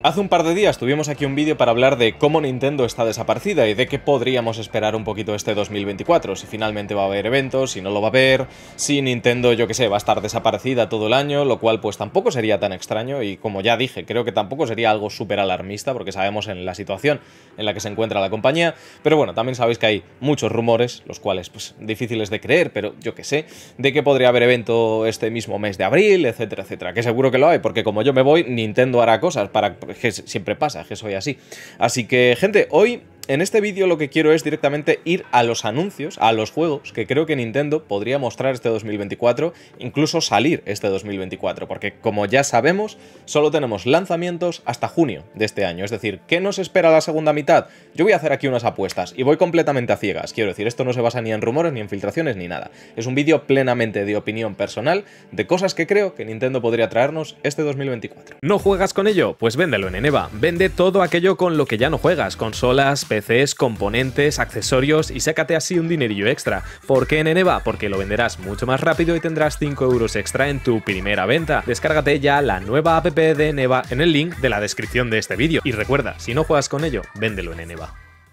Hace un par de días tuvimos aquí un vídeo para hablar de cómo Nintendo está desaparecida y de qué podríamos esperar un poquito este 2024, si finalmente va a haber eventos, si no lo va a haber, si Nintendo, yo que sé, va a estar desaparecida todo el año, lo cual pues tampoco sería tan extraño y como ya dije, creo que tampoco sería algo súper alarmista porque sabemos en la situación en la que se encuentra la compañía, pero bueno, también sabéis que hay muchos rumores, los cuales pues difíciles de creer, pero yo que sé, de que podría haber evento este mismo mes de abril, etcétera, etcétera, que seguro que lo hay, porque como yo me voy, Nintendo hará cosas para... que siempre pasa, que soy así. Así que, gente, hoy en este vídeo lo que quiero es directamente ir a los anuncios, a los juegos que creo que Nintendo podría mostrar este 2024, incluso salir este 2024, porque como ya sabemos, solo tenemos lanzamientos hasta junio de este año. Es decir, ¿qué nos espera la segunda mitad? Yo voy a hacer aquí unas apuestas y voy completamente a ciegas. Quiero decir, esto no se basa ni en rumores, ni en filtraciones, ni nada. Es un vídeo plenamente de opinión personal de cosas que creo que Nintendo podría traernos este 2024. ¿No juegas con ello? Pues véndelo en Eneba. Vende todo aquello con lo que ya no juegas, consolas, PCs, componentes, accesorios y sácate así un dinerillo extra. ¿Por qué en Eneba? Porque lo venderás mucho más rápido y tendrás 5 euros extra en tu primera venta. Descárgate ya la nueva app de Eneba en el link de la descripción de este vídeo. Y recuerda, si no juegas con ello, véndelo en Eneba.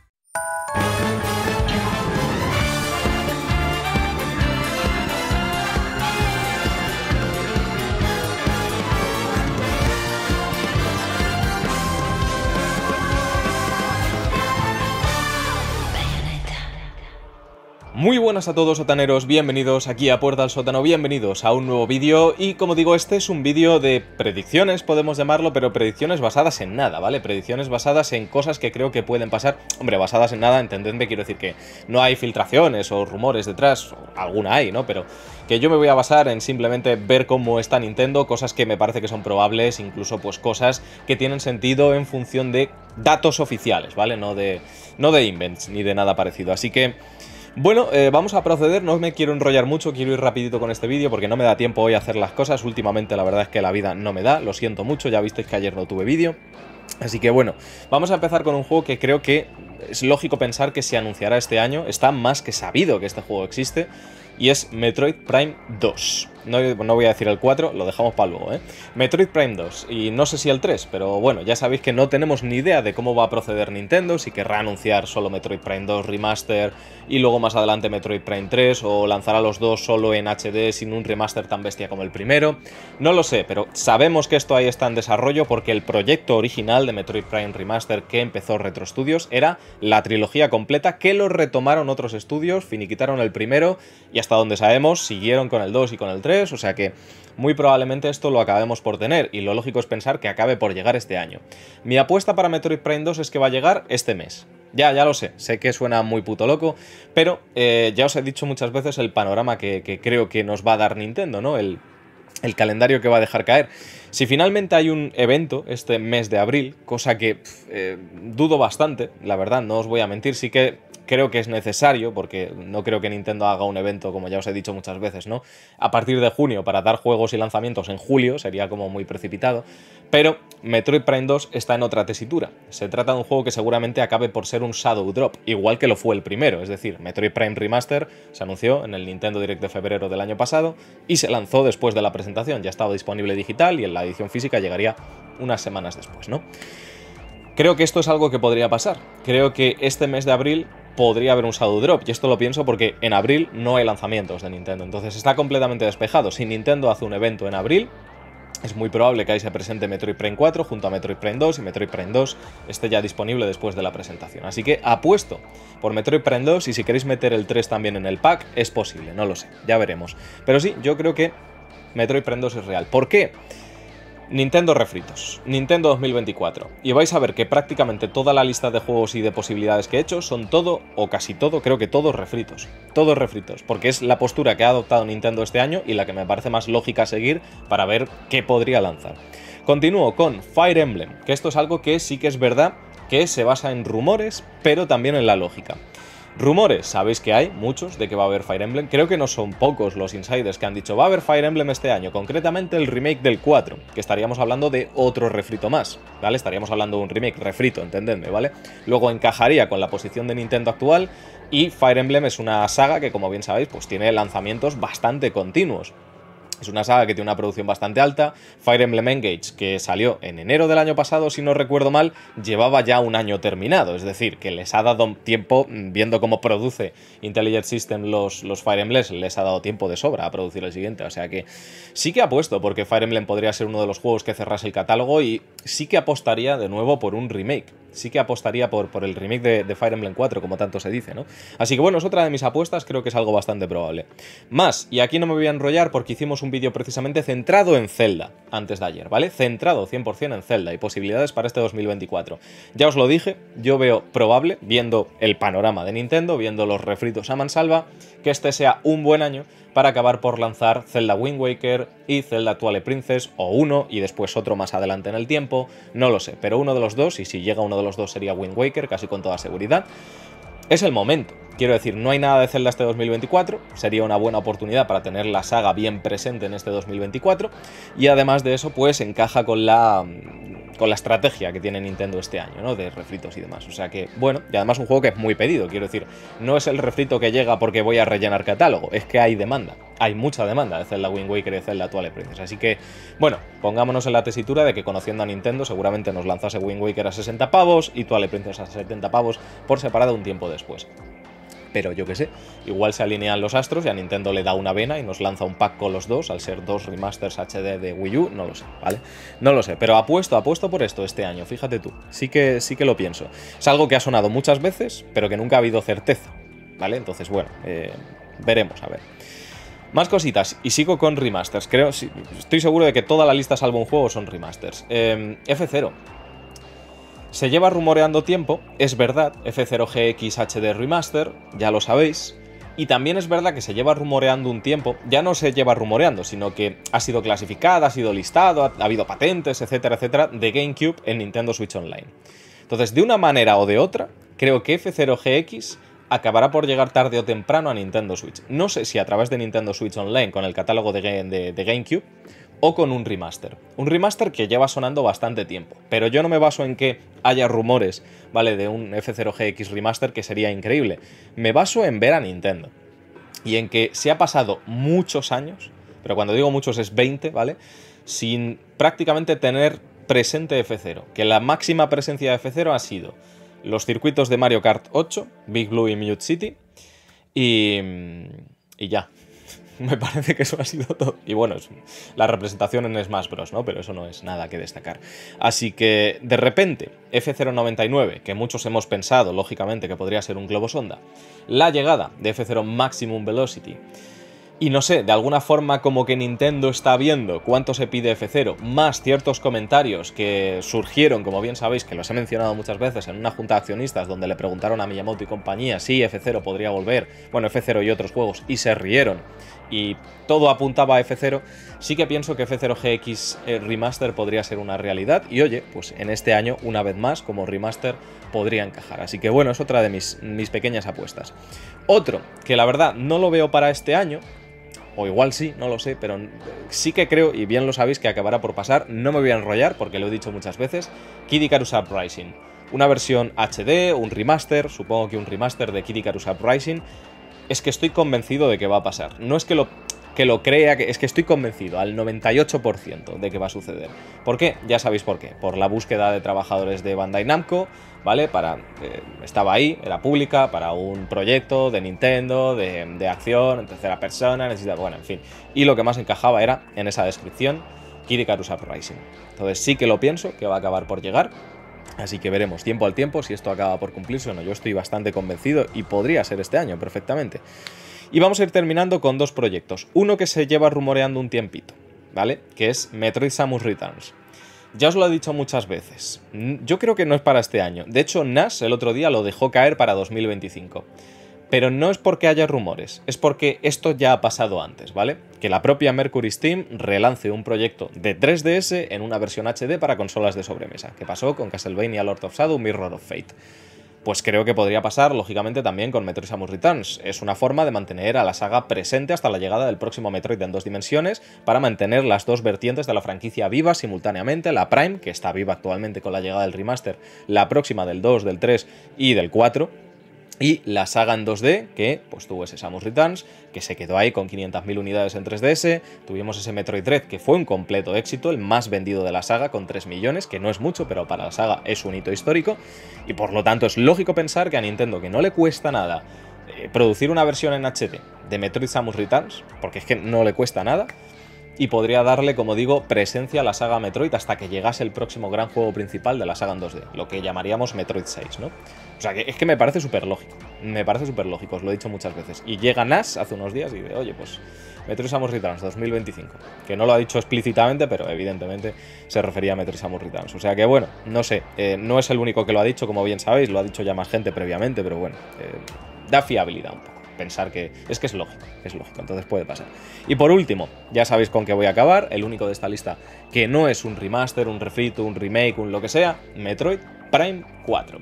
Muy buenas a todos, sotaneros, bienvenidos aquí a Puerta al Sótano, bienvenidos a un nuevo vídeo y como digo, este es un vídeo de predicciones, podemos llamarlo, pero predicciones basadas en nada, ¿vale? Predicciones basadas en cosas que creo que pueden pasar, hombre, basadas en nada, entendedme, quiero decir que no hay filtraciones o rumores detrás, alguna hay, ¿no? Pero que yo me voy a basar en simplemente ver cómo está Nintendo, cosas que me parece que son probables, incluso pues cosas que tienen sentido en función de datos oficiales, ¿vale? No de invents ni de nada parecido, así que... Bueno, vamos a proceder, no me quiero enrollar mucho, quiero ir rapidito con este vídeo porque no me da tiempo hoy a hacer las cosas, últimamente la verdad es que la vida no me da, lo siento mucho, ya visteis que ayer no tuve vídeo. Así que bueno, vamos a empezar con un juego que creo que es lógico pensar que se anunciará este año, está más que sabido que este juego existe, y es Metroid Prime 2. No voy a decir el 4, lo dejamos para luego, ¿eh? Metroid Prime 2, y no sé si el 3, pero bueno, ya sabéis que no tenemos ni idea de cómo va a proceder Nintendo, si querrá anunciar solo Metroid Prime 2 Remaster y luego más adelante Metroid Prime 3, o lanzará los dos solo en HD sin un remaster tan bestia como el primero. No lo sé, pero sabemos que esto ahí está en desarrollo porque el proyecto original de Metroid Prime Remaster que empezó Retro Studios era la trilogía completa que lo retomaron otros estudios, finiquitaron el primero y hasta donde sabemos siguieron con el 2 y con el 3, o sea que muy probablemente esto lo acabemos por tener y lo lógico es pensar que acabe por llegar este año. Mi apuesta para Metroid Prime 2 es que va a llegar este mes. Ya lo sé que suena muy puto loco, pero ya os he dicho muchas veces el panorama que creo que nos va a dar Nintendo, ¿no? El calendario que va a dejar caer. Si finalmente hay un evento este mes de abril, cosa que dudo bastante, la verdad, no os voy a mentir, sí que creo que es necesario, porque no creo que Nintendo haga un evento, como ya os he dicho muchas veces, ¿no? A partir de junio, para dar juegos y lanzamientos en julio, sería como muy precipitado, pero Metroid Prime 2 está en otra tesitura. Se trata de un juego que seguramente acabe por ser un Shadow Drop, igual que lo fue el primero, es decir, Metroid Prime Remaster se anunció en el Nintendo Direct de febrero del año pasado y se lanzó después de la presentación, ya estaba disponible digital y en la edición física llegaría unas semanas después, ¿no? Creo que esto es algo que podría pasar. Creo que este mes de abril podría haber un Shadow Drop, y esto lo pienso porque en abril no hay lanzamientos de Nintendo, entonces está completamente despejado. Si Nintendo hace un evento en abril, es muy probable que ahí se presente Metroid Prime 4 junto a Metroid Prime 2 y Metroid Prime 2 esté ya disponible después de la presentación. Así que apuesto por Metroid Prime 2 y si queréis meter el 3 también en el pack, es posible, no lo sé, ya veremos. Pero sí, yo creo que Metroid Prime 2 es real. ¿Por qué? Nintendo refritos, Nintendo 2024, y vais a ver que prácticamente toda la lista de juegos y de posibilidades que he hecho son todo, o casi todo, creo que todos refritos, porque es la postura que ha adoptado Nintendo este año y la que me parece más lógica seguir para ver qué podría lanzar. Continúo con Fire Emblem, que esto es algo que sí que es verdad que se basa en rumores, pero también en la lógica. Rumores, sabéis que hay muchos de que va a haber Fire Emblem, creo que no son pocos los insiders que han dicho va a haber Fire Emblem este año, concretamente el remake del 4, que estaríamos hablando de otro refrito más, ¿vale? Estaríamos hablando de un remake, refrito, entendedme, ¿vale? Luego encajaría con la posición de Nintendo actual y Fire Emblem es una saga que, como bien sabéis, pues tiene lanzamientos bastante continuos. Es una saga que tiene una producción bastante alta. Fire Emblem Engage, que salió en enero del año pasado, si no recuerdo mal, llevaba ya un año terminado. Es decir, que les ha dado tiempo, viendo cómo produce Intelligent System los Fire Emblems, les ha dado tiempo de sobra a producir el siguiente. O sea que sí que apuesto porque Fire Emblem podría ser uno de los juegos que cerrase el catálogo y sí que apostaría de nuevo por un remake. Sí que apostaría por el remake de Fire Emblem 4, como tanto se dice, ¿no? Así que bueno, es otra de mis apuestas, creo que es algo bastante probable. Más, y aquí no me voy a enrollar porque hicimos un vídeo precisamente centrado en Zelda antes de ayer, ¿vale? Centrado 100% en Zelda y posibilidades para este 2024. Ya os lo dije, yo veo probable, viendo el panorama de Nintendo, viendo los refritos a mansalva, que este sea un buen año para acabar por lanzar Zelda Wind Waker y Zelda Twilight Princess, o uno y después otro más adelante en el tiempo, no lo sé, pero uno de los dos, y si llega uno de los dos sería Wind Waker, casi con toda seguridad. Es el momento, quiero decir, no hay nada de Zelda este 2024, sería una buena oportunidad para tener la saga bien presente en este 2024, y además de eso, pues encaja con la estrategia que tiene Nintendo este año, ¿no? De refritos y demás. O sea que, bueno, y además un juego que es muy pedido, quiero decir, no es el refrito que llega porque voy a rellenar catálogo, es que hay demanda, hay mucha demanda de Zelda Wind Waker y de Zelda Twilight Princess. Así que, bueno, pongámonos en la tesitura de que conociendo a Nintendo seguramente nos lanzase Wind Waker a 60 pavos y Twilight Princess a 70 pavos por separado un tiempo después. Pero yo qué sé, igual se alinean los astros y a Nintendo le da una vena y nos lanza un pack con los dos, al ser dos remasters HD de Wii U, no lo sé, ¿vale? No lo sé, pero apuesto por esto este año, fíjate tú, sí que lo pienso. Es algo que ha sonado muchas veces, pero que nunca ha habido certeza, ¿vale? Entonces, bueno, veremos, a ver. Más cositas, y sigo con remasters, estoy seguro de que toda la lista salvo un juego son remasters. F0. Se lleva rumoreando tiempo, es verdad, F0 GX HD Remaster, ya lo sabéis, y también es verdad que se lleva rumoreando un tiempo, ya no se lleva rumoreando, sino que ha sido clasificada, ha sido listado, ha habido patentes, etcétera, etcétera, de GameCube en Nintendo Switch Online. Entonces, de una manera o de otra, creo que F0 GX acabará por llegar tarde o temprano a Nintendo Switch. No sé si a través de Nintendo Switch Online con el catálogo de GameCube, o con un remaster. Un remaster que lleva sonando bastante tiempo. Pero yo no me baso en que haya rumores, ¿vale? De un F0 GX remaster, que sería increíble. Me baso en ver a Nintendo. Y en que se ha pasado muchos años, pero cuando digo muchos es 20, ¿vale? Sin prácticamente tener presente F0. Que la máxima presencia de F0 ha sido los circuitos de Mario Kart 8, Big Blue y Mute City. Y ya. Me parece que eso ha sido todo. Y bueno, es la representación en Smash Bros, ¿no? Pero eso no es nada que destacar. Así que, de repente, F099, que muchos hemos pensado, lógicamente, que podría ser un globo sonda, la llegada de F0 Maximum Velocity, y no sé, de alguna forma como que Nintendo está viendo cuánto se pide F0, más ciertos comentarios que surgieron, como bien sabéis, que los he mencionado muchas veces, en una junta de accionistas donde le preguntaron a Miyamoto y compañía si F0 podría volver, bueno, F0 y otros juegos, y se rieron, y todo apuntaba a F0, sí que pienso que F0 GX Remaster podría ser una realidad, y oye, pues en este año, una vez más, como remaster, podría encajar. Así que bueno, es otra de mis pequeñas apuestas. Otro, que la verdad no lo veo para este año, o igual sí, no lo sé, pero sí que creo, y bien lo sabéis, que acabará por pasar. No me voy a enrollar porque lo he dicho muchas veces. Kid Icarus Uprising. Una versión HD, un remaster, supongo que un remaster de Kid Icarus Uprising. Es que estoy convencido de que va a pasar. No es que lo crea, es que estoy convencido al 98% de que va a suceder. ¿Por qué? Ya sabéis por qué. Por la búsqueda de trabajadores de Bandai Namco, ¿vale? Estaba ahí, era pública, para un proyecto de Nintendo, de acción, en tercera persona, necesitaba, bueno, en fin. Y lo que más encajaba era, en esa descripción, Kid Icarus Uprising. Entonces sí que lo pienso, que va a acabar por llegar. Así que veremos tiempo al tiempo si esto acaba por cumplirse o no. Yo estoy bastante convencido y podría ser este año perfectamente. Y vamos a ir terminando con dos proyectos. Uno que se lleva rumoreando un tiempito, ¿vale? Que es Metroid Samus Returns. Ya os lo he dicho muchas veces. Yo creo que no es para este año. De hecho, Nash el otro día lo dejó caer para 2025. Pero no es porque haya rumores, es porque esto ya ha pasado antes, ¿vale? Que la propia Mercury Steam relance un proyecto de 3DS en una versión HD para consolas de sobremesa. ¿Qué pasó con Castlevania Lord of Shadow, Mirror of Fate? Pues creo que podría pasar, lógicamente, también con Metroid Samus Returns. Es una forma de mantener a la saga presente hasta la llegada del próximo Metroid en 2 dimensiones, para mantener las dos vertientes de la franquicia vivas simultáneamente, la Prime, que está viva actualmente con la llegada del remaster, la próxima del 2, del 3 y del 4, Y la saga en 2D, que pues tuvo ese Samus Returns, que se quedó ahí con 500.000 unidades en 3DS. Tuvimos ese Metroid Dread, que fue un completo éxito, el más vendido de la saga, con 3 millones, que no es mucho, pero para la saga es un hito histórico. Y por lo tanto es lógico pensar que a Nintendo, que no le cuesta nada producir una versión en HD de Metroid Samus Returns, porque es que no le cuesta nada, y podría darle, como digo, presencia a la saga Metroid hasta que llegase el próximo gran juego principal de la saga en 2D, lo que llamaríamos Metroid 6, ¿no? O sea, que es que me parece súper lógico, os lo he dicho muchas veces. Y llega Nash hace unos días y dice, oye, pues Metroid Samus Returns 2025, que no lo ha dicho explícitamente, pero evidentemente se refería a Metroid Samus Returns. O sea que bueno, no sé, no es el único que lo ha dicho, como bien sabéis, lo ha dicho ya más gente previamente, pero bueno, da fiabilidad un poco. Pensar que es lógico, entonces puede pasar. Y por último, ya sabéis con qué voy a acabar, el único de esta lista que no es un remaster, un refrito, un remake, un lo que sea, Metroid Prime 4.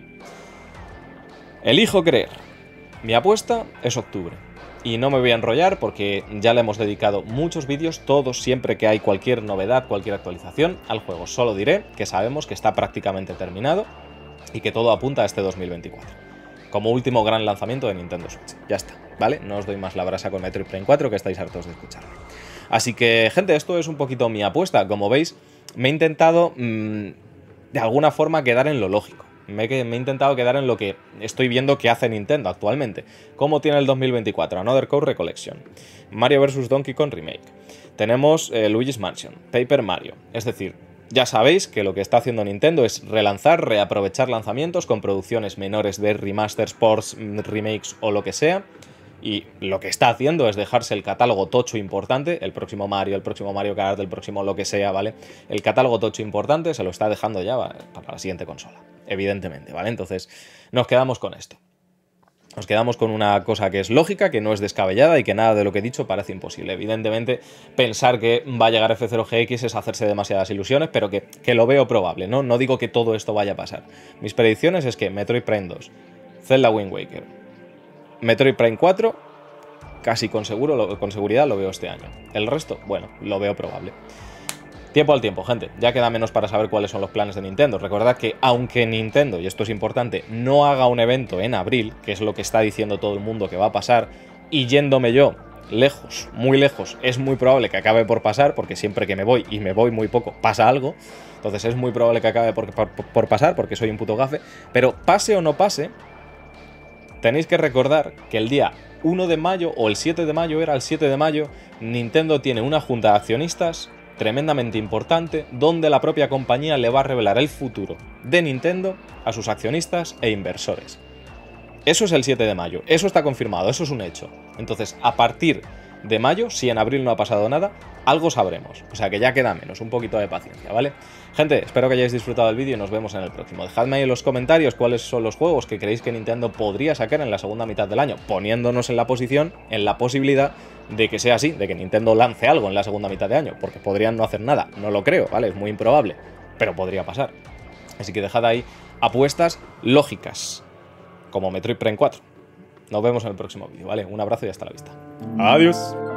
Elijo creer. Mi apuesta es octubre. Y no me voy a enrollar porque ya le hemos dedicado muchos vídeos, todos siempre que hay cualquier novedad, cualquier actualización al juego. Solo diré que sabemos que está prácticamente terminado y que todo apunta a este 2024. Como último gran lanzamiento de Nintendo Switch. Ya está, ¿vale? No os doy más la brasa con Metroid Prime 4, que estáis hartos de escucharlo. Así que, gente, esto es un poquito mi apuesta. Como veis, me he intentado de alguna forma quedar en lo lógico. Me he intentado quedar en lo que estoy viendo que hace Nintendo actualmente. ¿Cómo tiene el 2024? Another Code Recollection, Mario vs. Donkey Kong Remake. Tenemos Luigi's Mansion, Paper Mario. Es decir, ya sabéis que lo que está haciendo Nintendo es relanzar, reaprovechar lanzamientos con producciones menores de remasters, ports, remakes o lo que sea. Y lo que está haciendo es dejarse el catálogo tocho importante, el próximo Mario Kart, el próximo lo que sea, ¿vale? El catálogo tocho importante se lo está dejando ya para la siguiente consola, evidentemente, ¿vale? Entonces nos quedamos con esto. Nos quedamos con una cosa que es lógica, que no es descabellada y que nada de lo que he dicho parece imposible. Evidentemente, pensar que va a llegar F0GX es hacerse demasiadas ilusiones, pero que lo veo probable, ¿no? No digo que todo esto vaya a pasar. Mis predicciones es que Metroid Prime 2, Zelda Wind Waker, Metroid Prime 4, casi con seguridad lo veo este año. El resto, bueno, lo veo probable. Tiempo al tiempo, gente. Ya queda menos para saber cuáles son los planes de Nintendo. Recordad que aunque Nintendo, y esto es importante, no haga un evento en abril, que es lo que está diciendo todo el mundo que va a pasar, y yéndome yo lejos, muy lejos, es muy probable que acabe por pasar, porque siempre que me voy, y me voy muy poco, pasa algo. Entonces es muy probable que acabe por pasar, porque soy un puto gafe. Pero pase o no pase, tenéis que recordar que el día 1 de mayo, o el 7 de mayo, era el 7 de mayo, Nintendo tiene una junta de accionistas tremendamente importante, donde la propia compañía le va a revelar el futuro de Nintendo a sus accionistas e inversores. Eso es el 7 de mayo, eso está confirmado, eso es un hecho. Entonces, a partir de mayo, si en abril no ha pasado nada, algo sabremos. O sea que ya queda menos, un poquito de paciencia, ¿vale? Gente, espero que hayáis disfrutado del vídeo y nos vemos en el próximo. Dejadme ahí en los comentarios cuáles son los juegos que creéis que Nintendo podría sacar en la segunda mitad del año, poniéndonos en la posición, en la posibilidad de que sea así, de que Nintendo lance algo en la segunda mitad de año, porque podrían no hacer nada, no lo creo, ¿vale? Es muy improbable, pero podría pasar. Así que dejad ahí apuestas lógicas, como Metroid Prime 4. Nos vemos en el próximo vídeo, ¿vale? Un abrazo y hasta la vista. Adiós.